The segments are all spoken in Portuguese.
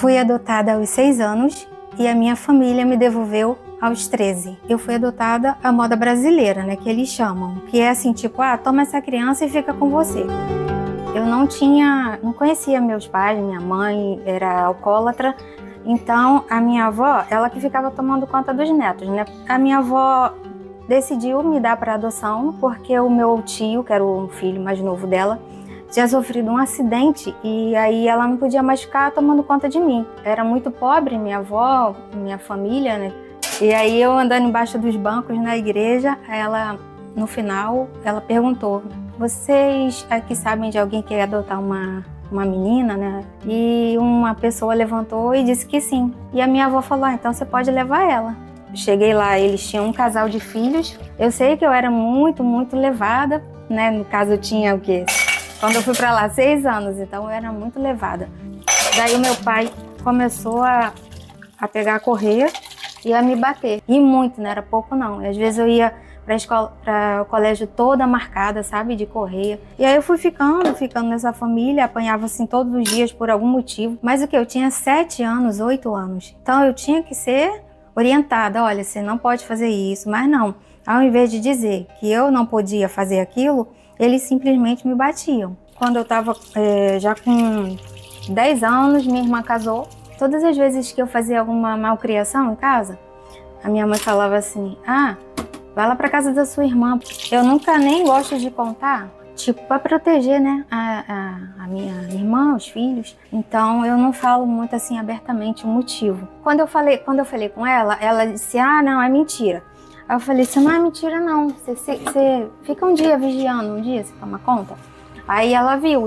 Fui adotada aos 6 anos e a minha família me devolveu aos 13. Eu fui adotada à moda brasileira, né, que eles chamam, que é assim, tipo, toma essa criança e fica com você. Eu não conhecia meus pais, minha mãe era alcoólatra, então a minha avó, ela que ficava tomando conta dos netos, né? A minha avó decidiu me dar para adoção porque o meu tio, que era o filho mais novo dela, tinha sofrido um acidente e aí ela não podia mais ficar tomando conta de mim. Era muito pobre, minha avó, minha família, né? E aí eu andando embaixo dos bancos na igreja, ela, no final, ela perguntou: vocês aqui sabem de alguém que quer adotar uma menina, né? E uma pessoa levantou e disse que sim. E a minha avó falou: então você pode levar ela. Cheguei lá, eles tinham um casal de filhos. Eu sei que eu era muito, muito levada, né? No caso eu tinha o quê? Quando eu fui pra lá, 6 anos, então eu era muito levada. Daí o meu pai começou a pegar a correia e a me bater. E muito, não era pouco não. E às vezes eu ia pra escola, para o colégio toda marcada, sabe, de correia. E aí eu fui ficando nessa família, apanhava assim todos os dias por algum motivo. Mas o que? Eu tinha 7 anos, 8 anos. Então eu tinha que ser orientada: olha, você não pode fazer isso. Mas não, ao invés de dizer que eu não podia fazer aquilo, eles simplesmente me batiam. Quando eu estava já com 10 anos, minha irmã casou. Todas as vezes que eu fazia alguma malcriação em casa, a minha mãe falava assim: vai lá para casa da sua irmã. Eu nunca nem gosto de contar, tipo, para proteger, né, a minha irmã, os filhos. Então eu não falo muito assim abertamente o motivo. Quando eu falei com ela, ela disse: não, é mentira. Aí eu falei: isso não é mentira não, você fica um dia vigiando, um dia você toma conta. Aí ela viu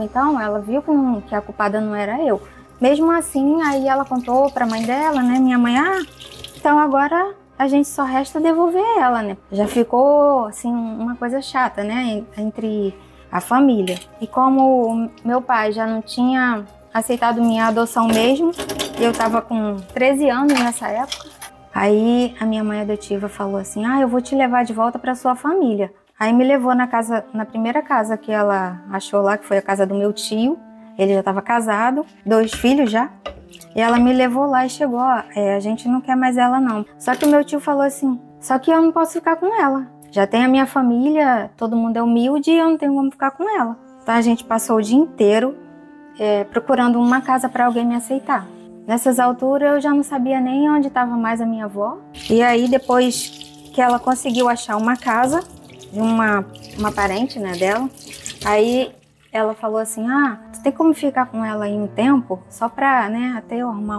que a culpada não era eu. Mesmo assim, aí ela contou pra mãe dela, né, minha mãe: então agora a gente só resta devolver ela, né. Já ficou assim uma coisa chata, né, entre a família. E como meu pai já não tinha aceitado minha adoção mesmo, eu tava com 13 anos nessa época, aí a minha mãe adotiva falou assim: eu vou te levar de volta para sua família. Aí me levou na primeira casa que ela achou lá, que foi a casa do meu tio. Ele já estava casado, 2 filhos já. E ela me levou lá e chegou: a gente não quer mais ela não. Só que o meu tio falou assim: só que eu não posso ficar com ela. Já tem a minha família, todo mundo é humilde e eu não tenho como ficar com ela. Então a gente passou o dia inteiro procurando uma casa para alguém me aceitar. Nessas alturas eu já não sabia nem onde estava mais a minha avó. E aí depois que ela conseguiu achar uma casa de uma parente, né, dela, aí ela falou assim: tu tem como ficar com ela aí um tempo? Só pra, né, até eu arrumar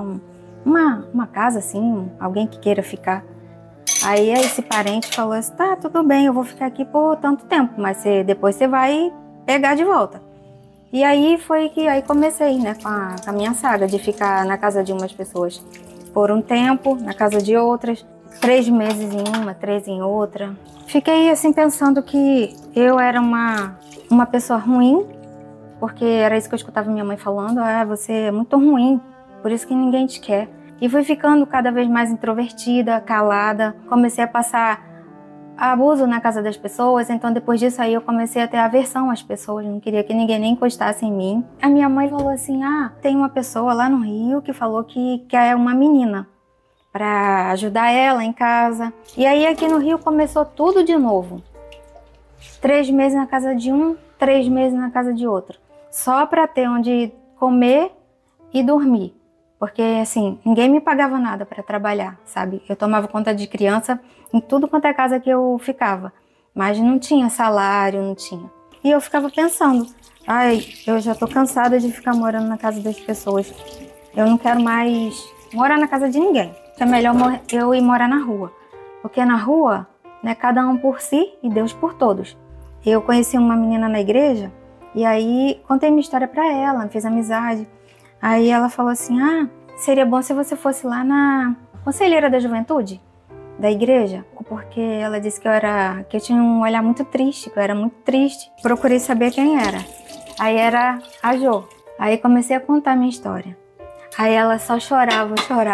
uma casa assim, alguém que queira ficar. Aí esse parente falou assim: tá, tudo bem, eu vou ficar aqui por tanto tempo, mas depois você vai pegar de volta. E aí foi que aí comecei, né, com a minha saga de ficar na casa de umas pessoas por um tempo, na casa de outras, 3 meses em uma, 3 em outra. Fiquei assim pensando que eu era uma pessoa ruim, porque era isso que eu escutava minha mãe falando: você é muito ruim, por isso que ninguém te quer. E fui ficando cada vez mais introvertida, calada, comecei a passar abuso na casa das pessoas. Então depois disso aí eu comecei a ter aversão às pessoas, não queria que ninguém nem encostasse em mim. A minha mãe falou assim: tem uma pessoa lá no Rio que falou que quer uma menina para ajudar ela em casa. E aí aqui no Rio começou tudo de novo. 3 meses na casa de um, 3 meses na casa de outro. Só para ter onde comer e dormir. Porque assim, ninguém me pagava nada para trabalhar, sabe? Eu tomava conta de criança em tudo quanto é casa que eu ficava. Mas não tinha salário, não tinha. E eu ficava pensando: eu já tô cansada de ficar morando na casa das pessoas. Eu não quero mais morar na casa de ninguém. É melhor eu ir morar na rua. Porque na rua, né, cada um por si e Deus por todos. Eu conheci uma menina na igreja e aí contei minha história para ela, fiz amizade. Aí ela falou assim: seria bom se você fosse lá na conselheira da juventude da igreja, porque ela disse que eu tinha um olhar muito triste, que eu era muito triste. Procurei saber quem era. Aí era a Jo. Aí comecei a contar minha história. Aí ela só chorava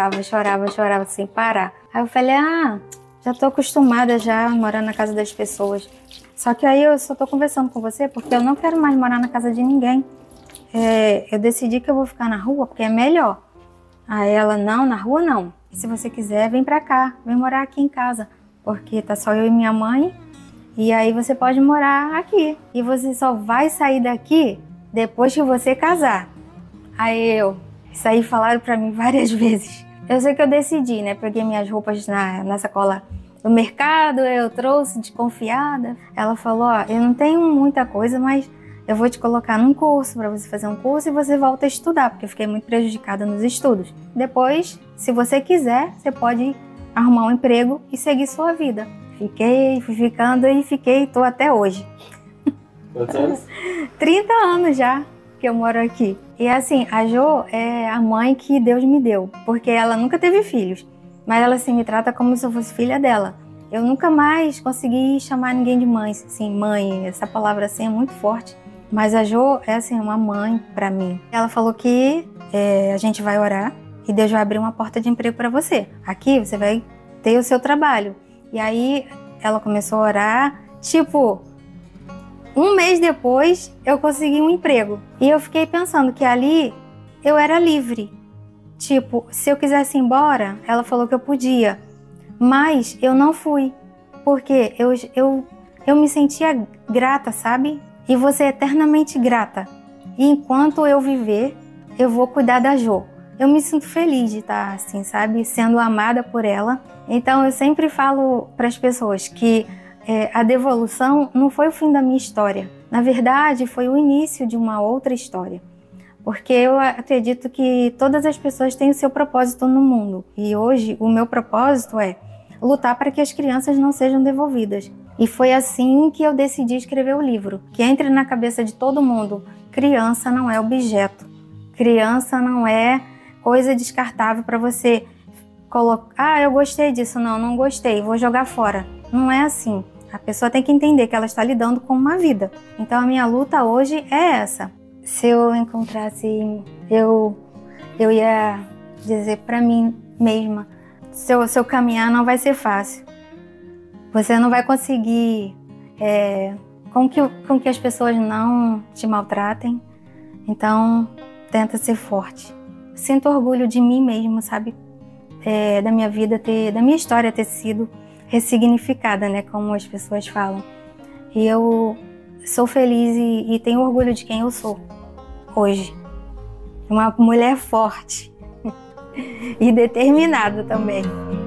sem parar. Aí eu falei: já tô acostumada já a morar na casa das pessoas. Só que aí eu só tô conversando com você porque eu não quero mais morar na casa de ninguém. Eu decidi que eu vou ficar na rua porque é melhor. Aí ela, não, na rua não. Se você quiser, vem pra cá, vem morar aqui em casa. Porque tá só eu e minha mãe, e aí você pode morar aqui. E você só vai sair daqui depois que você casar. Aí isso aí falaram pra mim várias vezes. Eu sei que eu decidi, né? Peguei minhas roupas na sacola do mercado, eu trouxe desconfiada. Ela falou, ó, eu não tenho muita coisa, mas eu vou te colocar num curso, para você fazer um curso e você volta a estudar, porque eu fiquei muito prejudicada nos estudos. Depois, se você quiser, você pode arrumar um emprego e seguir sua vida. Fui ficando e tô até hoje. Quantos anos? 30 anos já que eu moro aqui. E assim, a Jo é a mãe que Deus me deu, porque ela nunca teve filhos, mas ela assim me trata como se eu fosse filha dela. Eu nunca mais consegui chamar ninguém de mãe, assim, mãe, essa palavra assim é muito forte. Mas a Jo é assim uma mãe para mim. Ela falou que a gente vai orar e Deus vai abrir uma porta de emprego para você. Aqui você vai ter o seu trabalho. E aí ela começou a orar, tipo, um mês depois eu consegui um emprego. E eu fiquei pensando que ali eu era livre. Tipo, se eu quisesse ir embora, ela falou que eu podia. Mas eu não fui, porque eu me sentia grata, sabe? E vou ser eternamente grata. E enquanto eu viver, eu vou cuidar da Jo. Eu me sinto feliz de estar assim, sabe? Sendo amada por ela. Então eu sempre falo para as pessoas que a devolução não foi o fim da minha história. Na verdade, foi o início de uma outra história. Porque eu acredito que todas as pessoas têm o seu propósito no mundo. E hoje o meu propósito é lutar para que as crianças não sejam devolvidas. E foi assim que eu decidi escrever o livro. Que entre na cabeça de todo mundo, criança não é objeto. Criança não é coisa descartável para você colocar, eu gostei disso, não gostei, vou jogar fora. Não é assim. A pessoa tem que entender que ela está lidando com uma vida. Então a minha luta hoje é essa. Se eu encontrasse, eu ia dizer para mim mesma, seu caminhar não vai ser fácil. Você não vai conseguir com que as pessoas não te maltratem. Então tenta ser forte. Sinto orgulho de mim mesmo, sabe? Da minha vida, da minha história ter sido ressignificada, né? Como as pessoas falam. E eu sou feliz e tenho orgulho de quem eu sou hoje. Uma mulher forte e determinada também.